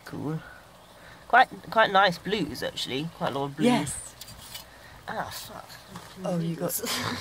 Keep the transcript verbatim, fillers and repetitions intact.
cool. Quite quite nice blues, actually. Quite a lot of blues. Yes. Ah, fuck. Oh, you got...